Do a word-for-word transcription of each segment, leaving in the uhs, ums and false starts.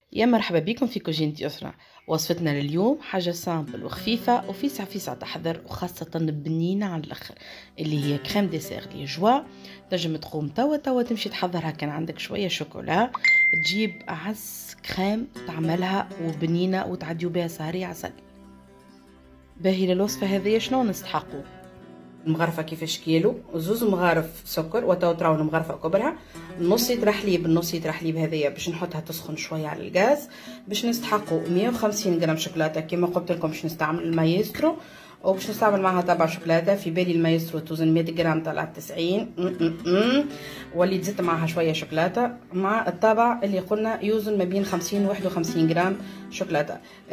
يا مرحبا بكم في كوجينة يسرى. وصفتنا لليوم حاجة سامبل وخفيفة وفيسع فيسع تحضر، وخاصة بنينة على الآخر، اللي هي كريم ديسير لي جوا. تنجم تقوم توا توا تمشي تحضرها، كان عندك شوية شوكولا تجيب أعز كريم تعملها وبنينة وتعديو بها سهرية عسل. باهي للوصفة هذه شنو نستحقو؟ المغرفة كيفاش كيلو، زوز مغارف سكر وتو تراو المغرفة كبرها، نص لتر حليب. النص لتر حليب هذيا باش نحطها تسخن شوية على الغاز. باش نستحقوا مية وخمسين غرام شوكولاتة كيما قلت لكم، باش نستعمل المايسترو وباش نستعمل معها طبعا شوكولاتة. في بالي المايسترو توزن مية غرام طلعت تسعين، وليت زدت معها شوية شوكولاتة مع الطابع اللي قلنا يوزن ما بين خمسين و واحد وخمسين غرام شوكولاتة.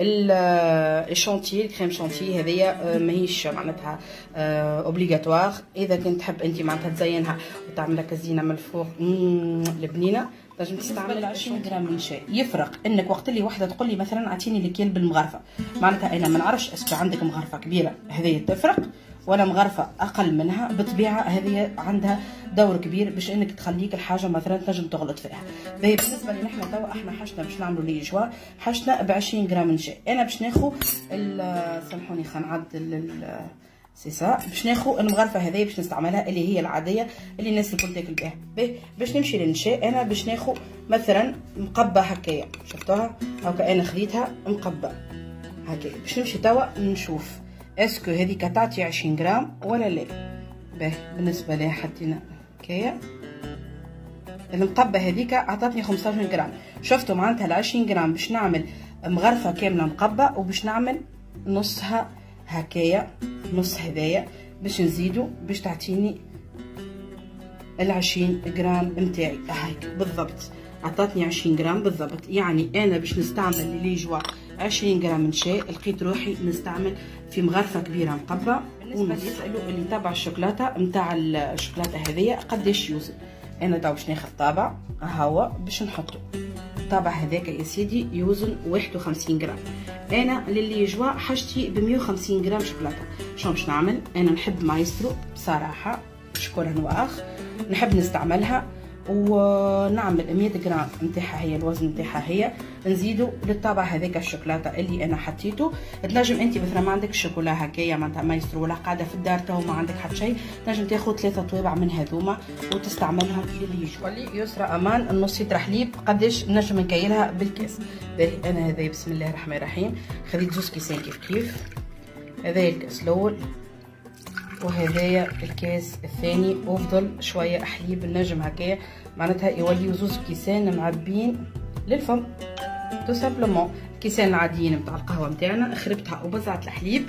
الشونتي الكريم شونتي هذيا ماهيش معناتها اوبليغاتوار، اذا كنت تحب انت معناتها تزينها وتعمل لك الزينه من الفوق البنينه تنجم تستعمل عشرين غرام من شاي. يفرق انك وقت اللي وحده تقول لي مثلا اعطيني الكيل بالمغرفه، معناتها انا ما نعرفش اسكو عندك مغرفه كبيره هذه تفرق ولا مغرفه اقل منها. بالطبيعه هذه عندها دور كبير باش انك تخليك الحاجه مثلا تنجم تغلط فيها. باهي بالنسبه لنا احنا توا احنا حاجتنا باش نعملوا لي جوا حاجتنا ب عشرين غرام من شاي. انا باش ناخذ سامحوني خلينا نعدل سي سا، باش ناخذ المغرفه هذه باش نستعملها اللي هي العاديه اللي الناس الكل تاكل بها. باهي باش نمشي للنشاء انا باش ناخذ مثلا مقبى هكايا، شفتوها هاكا انا خذيتها مقبى هكايا. باش نمشي توا نشوف اسكو هذيك تعطي عشرين غرام ولا لا. باهي بالنسبه لها حطينا هكايا المقبى هذيك عطاتني خمسطاش غرام. شفتوا معناتها ال عشرين غرام باش نعمل مغرفه كامله مقبى، وباش نعمل نصها هكايا نص هذايا باش نزيدو باش تعطيني العشرين غرام متاعي. هايك بالضبط عطاتني عشرين غرام بالضبط. يعني انا باش نستعمل اللي جوا عشرين غرام من شاي، لقيت روحي نستعمل في مغرفه كبيره مقبى. بالنسبه لي يسالوا اللي تبع الشوكولاته نتاع الشوكولاته هذيا قداش يوزن، انا تو باش ناخذ طابع هوا باش نحطو. الطابع هذاك يا سيدي يوزن واحد وخمسين غرام. انا للي جوا حاجتي ب مية وخمسين غرام شوكولاته. شنو باش نعمل؟ انا نحب مايسترو بصراحه شكرا واخ، نحب نستعملها ونعمل مية غرام نتاعها هي الوزن نتاعها هي، نزيدو للطابع هذاك الشوكولاته اللي انا حطيته. تنجم انت مثلا ما عندك شوكولا هكايا معناتها مايسترو ولا قاعده في الدار تو ما عندك حتى شيء، تنجم تاخذ ثلاثه طوابع من هذوما وتستعملهم للي يجوا. ولي يسرى امان النص لتر حليب قداش نجم نكيلها بالكاس. باهي انا هذا بسم الله الرحمن الرحيم خذيت زوز كيسان كيف كيف. هذايا الكاس الاول وهذايا الكاس الثاني، وفضل شويه حليب النجم هكايا معناتها يوليو زوز كيسان معبين للفم تو سامبلومون. كيسان عاديين نتاع القهوه نتاعنا خربتها وبزعت الحليب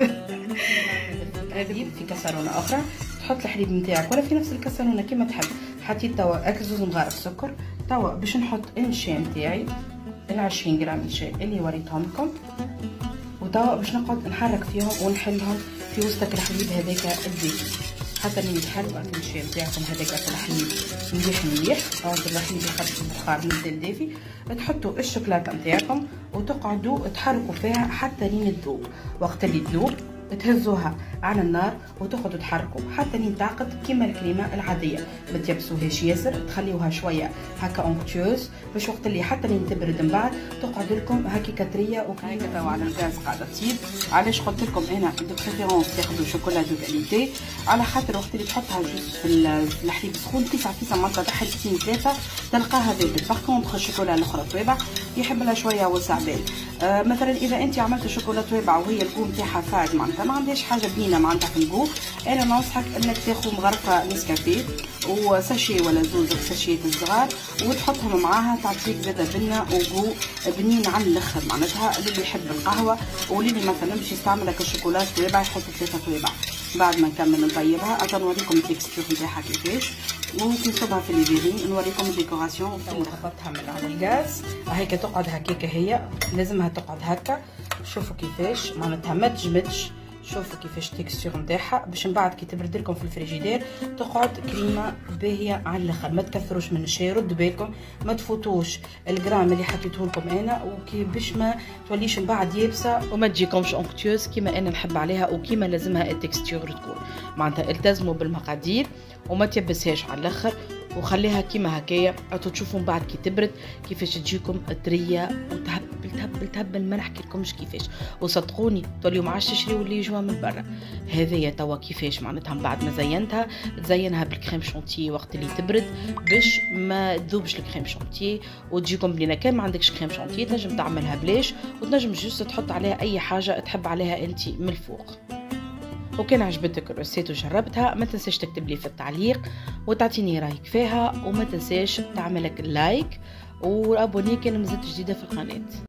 هذه في كاسرونه اخرى. تحط الحليب نتاعك ولا في نفس الكاسرونه كيما تحب. حطيت توا اكل زوز مغارف سكر. توا باش نحط النشا نتاعي ال عشرين غرام نشا اللي وريتهم لكم، وتوا باش نقعد نحرك فيهم ونحلهم في وسط الحليب هذاك الدافي حتى اللي يتحرك النشا نتاعكم هذاك الحليب مليح مليح. بعد الحليب يخرج البخار من الدافي، تحطوا الشوكولاته نتاعكم وتقعدوا تحركوا فيها حتى لين تذوب. وقت اللي تذوب تهزوها على النار وتقعدوا تحركوا حتى لين تعقد كيما الكريمه العاديه. ما تيبسوهاش ياسر، تخليوها شويه هكا اونكتيوز باش وقت اللي حتى لين تبرد من بعد تقعد لكم هكا كتريه وكريمه. توا على الغاز قاعده تطيب. علاش قلت لكم انا دو بريفيرونس تاخذوا شوكولا دو كاليتي؟ على خاطر وقت اللي تحطها جوست في الحليب سخون كيسع كيسع مره تحركتين ثلاثه تلقاها ذابت. باغ كونطخ الشوكولا الاخرى توابع يحب لها شويه وسع بال. آه مثلا اذا انت عملت شوكولا توابع وهي الكو نتاعها فاعل معناتها ما عندهاش حاجه بنينه معناتها في الجو، انا ننصحك انك تاخذ مغرفه نسكافيه وساشي ولا زوز ساشيات الصغار وتحطهم معاها، تعطيك زاده بنه وجو بنين على الاخر معناتها. اللي يحب القهوه واللي مثلا باش يستعمل لك الشوكولا توابع يحط ثلاثه توابع. بعد ما نكمل نطيبها اجا نوريكم التكستور نتاعها كيفاش، وكي نصبها في الليفيرين نوريكم الديكوراسيون. هبطتها من على الغاز هيك تقعد هكاك، هي لازمها تقعد هكا. شوفوا كيفاش معناتها ما تجمدش. شوفوا كيفاش التكستور نتاعها باش من بعد كي تبرد لكم في الفريجيدير تقعد كريمه باهيه على الاخر. ما تكثروش من الشاي، ردوا بالكم ما تفوتوش الجرام اللي حطيته لكم انا، وكي باش ما توليش من بعد يابسه وما تجيكمش اونكتيوز كيما انا نحب عليها وكيما لازمها التكستور تكون. معناتها التزموا بالمقادير وما تيبسهاش على الاخر وخليها كيما هكايا. تشوفوا من بعد كي تبرد كيفاش تجيكم طريه تهبل تهبل ما نحكي لكمش كيفاش. وصدقوني توليو ما عادش تشريو اللي جوا من برا. هذه توا كيفاش معناتها من بعد ما زينتها تزينها بالكريم شونتيي وقت اللي تبرد باش ما تذوبش الكريم شونتيي وتجيكم بلينا. كان ما عندكش كريم شونتيي تنجم تعملها بلاش وتنجم جوست تحط عليها اي حاجه تحب عليها انت من الفوق. وكان عجبتك الرسيت وجربتها ما تنساش تكتب لي في التعليق وتعطيني رايك فيها، وما تنساش تعملك لايك وابوني كان مازلت جديده في القناه.